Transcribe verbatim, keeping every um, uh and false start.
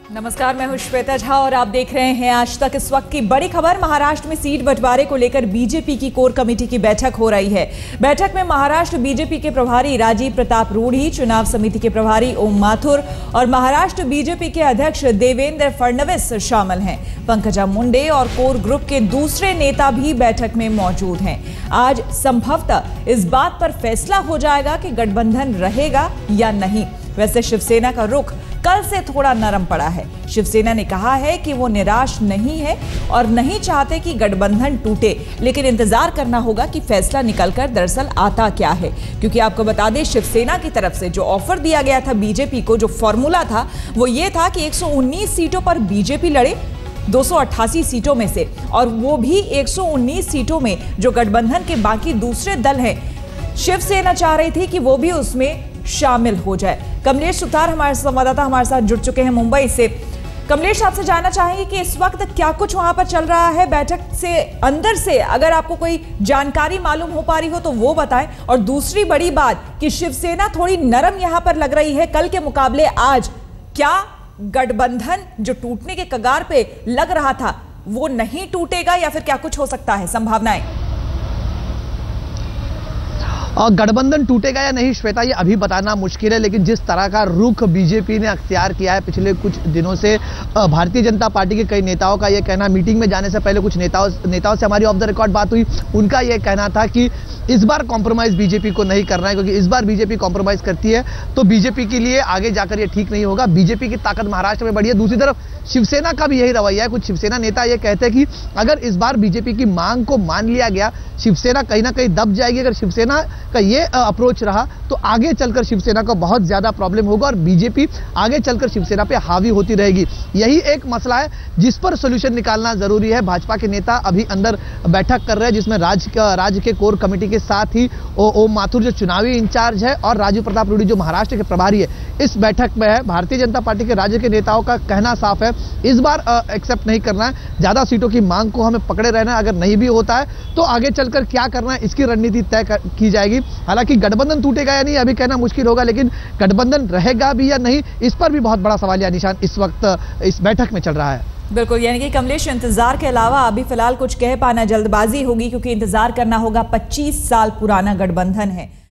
नमस्कार, मैं हूं श्वेता झा और आप देख रहे हैं आज तक। इस वक्त की बड़ी खबर, महाराष्ट्र में सीट बंटवारे को लेकर बीजेपी की कोर कमेटी की बैठक हो रही है। बैठक में महाराष्ट्र बीजेपी के प्रभारी राजीव प्रताप रूढ़ी, चुनाव समिति के प्रभारी ओम माथुर और महाराष्ट्र बीजेपी के अध्यक्ष देवेंद्र फडणवीस शामिल हैं। पंकजा मुंडे और कोर ग्रुप के दूसरे नेता भी बैठक में मौजूद हैं। आज संभवतः इस बात पर फैसला हो जाएगा कि गठबंधन रहेगा या नहीं। वैसे शिवसेना का रुख कल से थोड़ा नरम पड़ा है। शिवसेना ने कहा है कि वो निराश नहीं है और नहीं चाहते कि गठबंधन टूटे, लेकिन इंतजार करना होगा कि फैसला निकलकर दरअसल आता क्या है। क्योंकि आपको बता दें, शिवसेना की तरफ से जो ऑफर दिया गया था बीजेपी को, जो फॉर्मूला था वो ये था कि एक सौ उन्नीस सीटों पर बीजेपी लड़े दो सौ अट्ठासी सीटों में से, और वो भी एक सौ उन्नीस सीटों में जो गठबंधन के बाकी दूसरे दल हैं, शिवसेना चाह रही थी कि वो भी उसमें शामिल हो जाए। कमलेश सुतार हमारे संवाददाता हमारे साथ जुड़ चुके हैं मुंबई से। कमलेश, आपसे जानना चाहेंगे कि इस वक्त क्या कुछ वहां पर चल रहा है बैठक से अंदर से, अगर आपको कोई जानकारी मालूम हो पा रही हो तो वो बताएं। और दूसरी बड़ी बात कि शिवसेना थोड़ी नरम यहां पर लग रही है कल के मुकाबले आज। क्या गठबंधन जो टूटने के कगार पे लग रहा था वो नहीं टूटेगा, या फिर क्या कुछ हो सकता है, संभावनाएं? और गठबंधन टूटेगा या नहीं श्वेता, ये अभी बताना मुश्किल है, लेकिन जिस तरह का रुख बीजेपी ने अख्तियार किया है पिछले कुछ दिनों से, भारतीय जनता पार्टी के कई नेताओं का ये कहना, मीटिंग में जाने से पहले कुछ नेताओं नेताओं से हमारी ऑफ द रिकॉर्ड बात हुई, उनका ये कहना था कि इस बार कॉम्प्रोमाइज बीजेपी को नहीं करना है, क्योंकि इस बार बीजेपी कॉम्प्रोमाइज करती है तो बीजेपी के लिए आगे जाकर ये ठीक नहीं होगा। बीजेपी की ताकत महाराष्ट्र में बढ़ी है। दूसरी तरफ शिवसेना का भी यही रवैया है। कुछ शिवसेना नेता ये कहते हैं कि अगर इस बार बीजेपी की मांग को मान लिया गया, शिवसेना कहीं ना कहीं दब जाएगी। अगर शिवसेना का ये अप्रोच रहा तो आगे चलकर शिवसेना को बहुत ज्यादा प्रॉब्लम होगा और बीजेपी आगे चलकर शिवसेना पे हावी होती रहेगी। यही एक मसला है जिस पर सोल्यूशन निकालना जरूरी है। भाजपा के नेता अभी अंदर बैठक कर रहे हैं, जिसमें राज्य राज्य के कोर कमेटी के साथ ही ओम माथुर जो चुनावी इंचार्ज है और राजीव प्रताप रूढ़ी जो महाराष्ट्र के प्रभारी है, इस बैठक में है। भारतीय जनता पार्टी के राज्य के नेताओं का कहना साफ है, इस बार एक्सेप्ट नहीं करना है, ज्यादा सीटों की मांग को हमें पकड़े रहना है। अगर नहीं भी होता है तो आगे चलकर क्या करना है, इसकी रणनीति तय की जाएगी। हालांकि गठबंधन टूटेगा या नहीं अभी कहना मुश्किल होगा, लेकिन गठबंधन रहेगा भी या नहीं, इस पर भी बहुत बड़ा सवाल या निशान इस वक्त इस बैठक में चल रहा है। बिल्कुल, यानी कि कमलेश, इंतजार के अलावा अभी फिलहाल कुछ कह पाना जल्दबाजी होगी, क्योंकि इंतजार करना होगा। पच्चीस साल पुराना गठबंधन है।